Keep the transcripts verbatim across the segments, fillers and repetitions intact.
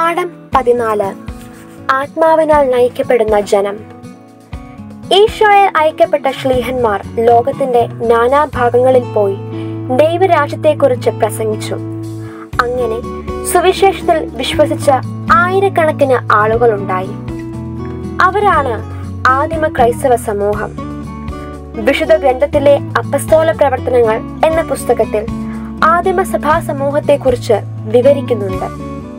പാഠം പതിനാല്. ആത്മാവിനാൽ നയിക്കപ്പെടുന്ന ജനം. ഈശോയിൽ അയക്കപ്പെട്ട ശ്ലീഹന്മാർ ലോകത്തിന്റെ നാനാഭാഗങ്ങളിൽ പോയി ദൈവരാജ്യത്തെക്കുറിച്ച് പ്രസംഗിച്ചു. അങ്ങനെ സുവിശേഷത്തിൽ വിശ്വസിച്ച ആയിരക്കണക്കിന് ആളുകളുണ്ടായി. അവരാണ് ആദിമ ക്രൈസ്തവ സമൂഹം. വിശുദ്ധ ഗ്രന്ഥത്തിലെ അപ്പസ്തോല പ്രവർത്തനങ്ങൾ എന്ന പുസ്തകത്തിൽ ആദിമ സഭാ സമൂഹത്തെക്കുറിച്ച് വിവരിക്കുന്നുണ്ട്.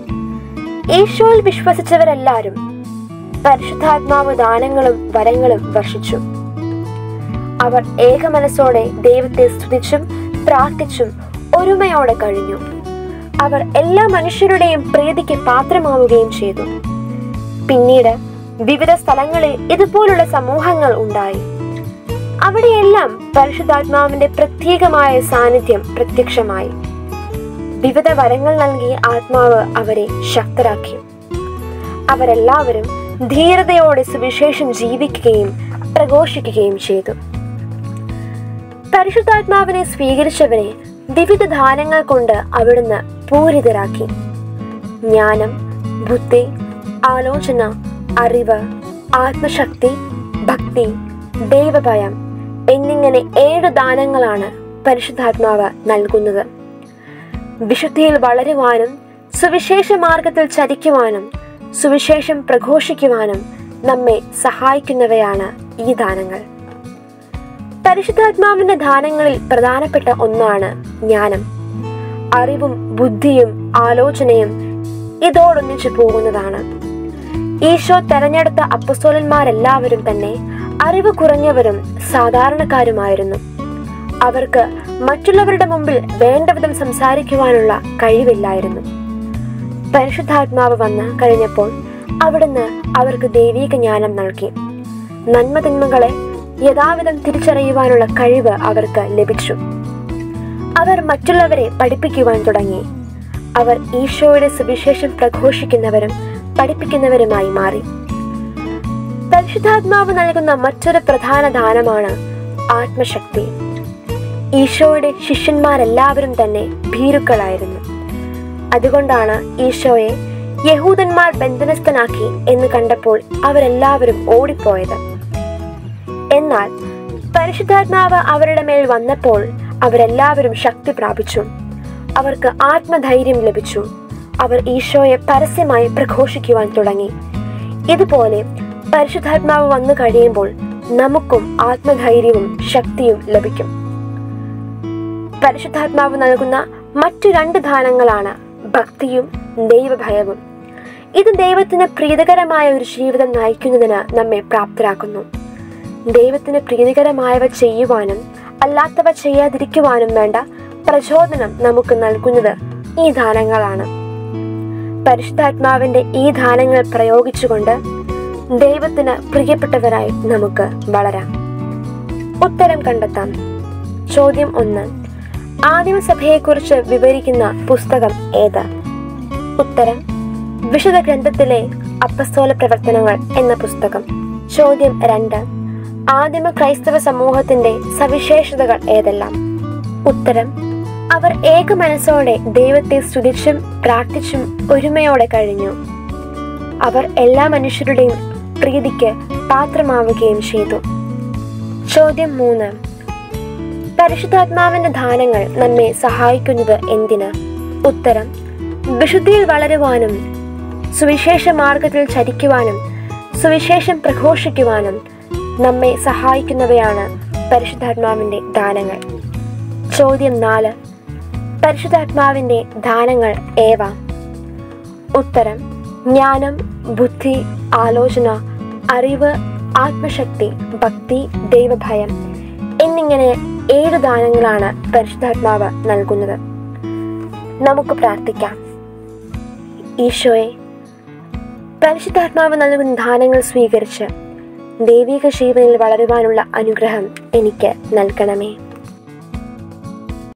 ഈശോയിൽ വിശ്വസിച്ചവരെല്ലാവരും പരിശുദ്ധാത്മാവ് ദാനങ്ങളും വരങ്ങളും വർഷിച്ചു. അവർ ഏകമനസ്സോടെ ദൈവത്തെ സ്തുതിച്ചും പ്രാർത്ഥിച്ചും ഒരുമയോടെ കഴിഞ്ഞു. അവർ എല്ലാ മനുഷ്യരുടെയും പ്രീതിക്ക് പാത്രമാവുകയും ചെയ്തു. പിന്നീട് വിവിധ സ്ഥലങ്ങളിൽ ഇതുപോലുള്ള സമൂഹങ്ങൾ ഉണ്ടായി. അവിടെയെല്ലാം പരിശുദ്ധാത്മാവിന്റെ പ്രത്യേകമായ സാന്നിധ്യം പ്രത്യക്ഷമായി. വിവിധ വരങ്ങൾ നൽകി ആത്മാവ് അവരെ ശക്തരാക്കി. അവരെല്ലാവരും ധീരതയോടെ സുവിശേഷം ജീവിക്കുകയും പ്രഘോഷിക്കുകയും ചെയ്തു. പരിശുദ്ധാത്മാവിനെ സ്വീകരിച്ചവരെ വിവിധ ദാനങ്ങൾ കൊണ്ട് അവിടുന്ന് പൂരിതരാക്കി. ജ്ഞാനം, ബുദ്ധി, ആലോചന, അറിവ്, ആത്മശക്തി, ഭക്തി, ദൈവഭയം എന്നിങ്ങനെ ഏഴ് ദാനങ്ങളാണ് പരിശുദ്ധാത്മാവ് നൽകുന്നത്. വിശുദ്ധിയിൽ വളരുവാനും സുവിശേഷ മാർഗത്തിൽ ചരിക്കുവാനും സുവിശേഷം പ്രഘോഷിക്കുവാനും നമ്മെ സഹായിക്കുന്നവയാണ് ഈ ദാനങ്ങൾ. പരിശുദ്ധാത്മാവിന്റെ ദാനങ്ങളിൽ പ്രധാനപ്പെട്ട ഒന്നാണ് ജ്ഞാനം. അറിവും ബുദ്ധിയും ആലോചനയും ഇതോടൊന്നിച്ചു പോകുന്നതാണ്. ഈശോ തെരഞ്ഞെടുത്ത അപ്പസ്തോലന്മാരെല്ലാവരും തന്നെ അറിവ് കുറഞ്ഞവരും സാധാരണക്കാരുമായിരുന്നു. അവർക്ക് മറ്റുള്ളവരുടെ മുമ്പിൽ വേണ്ടവിധം സംസാരിക്കുവാനുള്ള കഴിവില്ലായിരുന്നു. പരിശുദ്ധാത്മാവ് വന്ന് കഴിഞ്ഞപ്പോൾ അവിടുന്ന് അവർക്ക് ദൈവീക ജ്ഞാനം നൽകി. നന്മതിന്മകളെ യഥാവിധം തിരിച്ചറിയുവാനുള്ള കഴിവ് അവർക്ക് ലഭിച്ചു. അവർ മറ്റുള്ളവരെ പഠിപ്പിക്കുവാൻ തുടങ്ങി. അവർ ഈശോയുടെ സുവിശേഷം പ്രഘോഷിക്കുന്നവരും പഠിപ്പിക്കുന്നവരുമായി മാറി. പരിശുദ്ധാത്മാവ് നൽകുന്ന മറ്റൊരു പ്രധാന ദാനമാണ് ആത്മശക്തി. ഈശോയുടെ ശിഷ്യന്മാരെല്ലാവരും തന്നെ ഭീരുക്കളായിരുന്നു. അതുകൊണ്ടാണ് ഈശോയെ യഹൂദന്മാർ ബന്ധനസ്ഥനാക്കി എന്ന് കണ്ടപ്പോൾ അവരെല്ലാവരും ഓടിപ്പോയത്. എന്നാൽ പരിശുദ്ധാത്മാവ് അവരുടെ മേൽ വന്നപ്പോൾ അവരെല്ലാവരും ശക്തി പ്രാപിച്ചു. അവർക്ക് ആത്മധൈര്യം ലഭിച്ചു. അവർ ഈശോയെ പരസ്യമായി പ്രഘോഷിക്കുവാൻ തുടങ്ങി. ഇതുപോലെ പരിശുദ്ധാത്മാവ് വന്നു കഴിയുമ്പോൾ നമുക്കും ആത്മധൈര്യവും ശക്തിയും ലഭിക്കും. പരിശുദ്ധാത്മാവ് നൽകുന്ന മറ്റു രണ്ട് ദാനങ്ങളാണ് ഭക്തിയും ദൈവഭയവും. ഇത് ദൈവത്തിന് പ്രീതികരമായ ഒരു ജീവിതം നയിക്കുന്നതിന് നമ്മെ പ്രാപ്തരാക്കുന്നു. ദൈവത്തിന് പ്രീതികരമായവ ചെയ്യുവാനും അല്ലാത്തവ ചെയ്യാതിരിക്കുവാനും വേണ്ട പ്രചോദനം നമുക്ക് നൽകുന്നത് ഈ ദാനങ്ങളാണ്. പരിശുദ്ധാത്മാവിന്റെ ഈ ദാനങ്ങൾ പ്രയോഗിച്ചുകൊണ്ട് ദൈവത്തിന് പ്രിയപ്പെട്ടവരായി നമുക്ക് വളരാം. ഉത്തരം കണ്ടെത്താം. ചോദ്യം ഒന്ന്. ആദിമസഭയെക്കുറിച്ച് വിവരിക്കുന്ന പുസ്തകം ഏത്? ഉത്തരം വിശുദ്ധ ഗ്രന്ഥത്തിലെ അപ്പസ്തോല പ്രവർത്തനങ്ങൾ എന്ന പുസ്തകം. ചോദ്യം രണ്ട്. ആദിമ ക്രൈസ്തവ സമൂഹത്തിന്റെ സവിശേഷതകൾ ഏതെല്ലാം? ഉത്തരം അവർ ഏക മനസ്സോടെ ദൈവത്തെ സ്തുതിച്ചും പ്രാർത്ഥിച്ചും ഒരുമയോടെ കഴിഞ്ഞു. അവർ എല്ലാ മനുഷ്യരുടെയും പ്രീതിക്ക് പാത്രമാവുകയും ചെയ്തു. ചോദ്യം മൂന്ന്. പരിശുദ്ധാത്മാവിന്റെ ദാനങ്ങൾ നമ്മെ സഹായിക്കുന്നത് എന്തിന്? ഉത്തരം വിശുദ്ധിയിൽ വളരുവാനും സുവിശേഷ മാർഗത്തിൽ ചരിക്കുവാനും സുവിശേഷം പ്രഘോഷിക്കുവാനും നമ്മെ സഹായിക്കുന്നവയാണ് പരിശുദ്ധാത്മാവിന്റെ ദാനങ്ങൾ. ചോദ്യം നാല്. പരിശുദ്ധാത്മാവിന്റെ ദാനങ്ങൾ ഏവ? ഉത്തരം ജ്ഞാനം, ബുദ്ധി, ആലോചന, അറിവ്, ആത്മശക്തി, ഭക്തി, ദൈവഭയം എന്നിങ്ങനെ ഏഴ് ദാനങ്ങളാണ് പരിശുദ്ധാത്മാവ് നൽകുന്നത്. നമുക്ക് പ്രാർത്ഥിക്കാം. ഈശോയെ, പരിശുദ്ധാത്മാവ് നൽകുന്ന ദാനങ്ങൾ സ്വീകരിച്ച് ദൈവിക ജീവനിൽ വളരുവാനുള്ള അനുഗ്രഹം എനിക്ക് നൽകണമേ.